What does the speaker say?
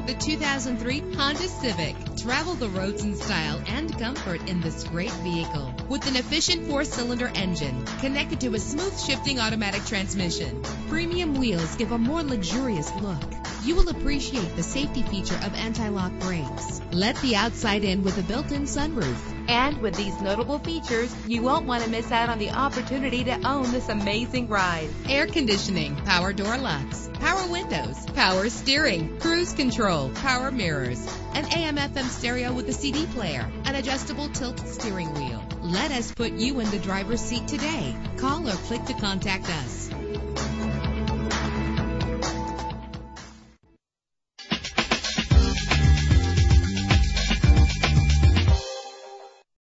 the 2003 Honda Civic. Travel the roads in style and comfort in this great vehicle. With an efficient 4-cylinder engine connected to a smooth shifting automatic transmission. Premium wheels give a more luxurious look. You will appreciate the safety feature of anti-lock brakes. Let the outside in with a built-in sunroof. And with these notable features, you won't want to miss out on the opportunity to own this amazing ride. Air conditioning, power door locks, power windows, power steering, cruise control, power mirrors, an AM/FM stereo with a CD player, an adjustable tilt steering wheel. Let us put you in the driver's seat today. Call or click to contact us.